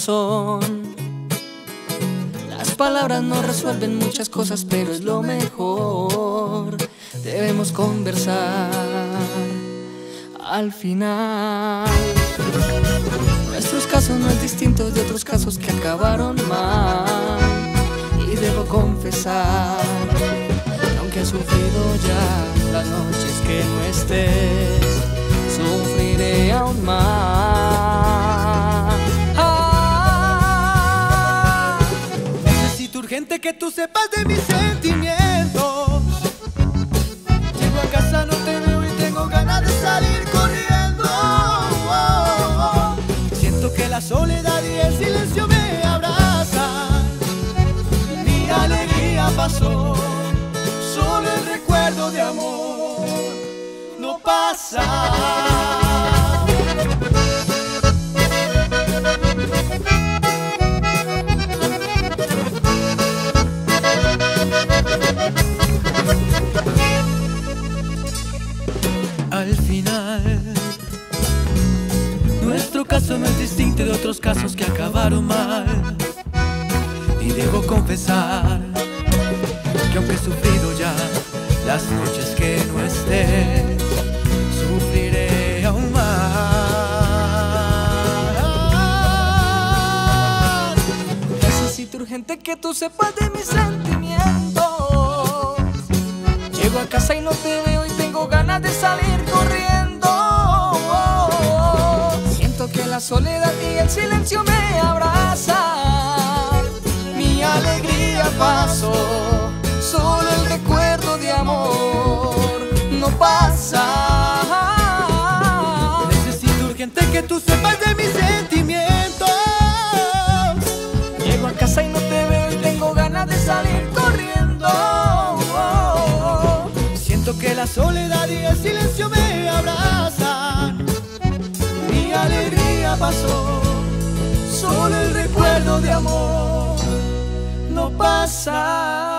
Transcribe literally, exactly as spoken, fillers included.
corazón. Las palabras no resuelven muchas cosas, pero es lo mejor. Debemos conversar al final. Nuestros casos no es distintos de otros casos que acabaron mal. Y debo confesar que aunque he sufrido ya las noches que no estés, sufriré aún más. Ah, necesito urgente que tú sepas de mis sentimientos. Llego a casa, no te veo y tengo ganas de salir corriendo. Oh, oh, oh. Siento que la soledad y el silencio me abrazan. Mi alegría pasó, solo el recuerdo de amor no pasa. Al final, nuestro caso no es distinto de otros casos que acabaron mal. Y debo confesar que aunque he sufrido ya las noches que no estés, sufriré aún más. necesito urgente que tú sepas de mis sentimientos. Llego a casa y no te veo y tengo ganas de salir corriendo. Siento que la soledad y el silencio me abrazan. Mi alegría pasó, solo el recuerdo de amor no pasa. Necesito urgente que tú sepas de mis sentimientos. Llego a casa y no te veo y tengo ganas de salir corriendo. Siento que la soledad y el silencio me abrazan. Mi alegría pasó, solo el recuerdo de amor no pasa.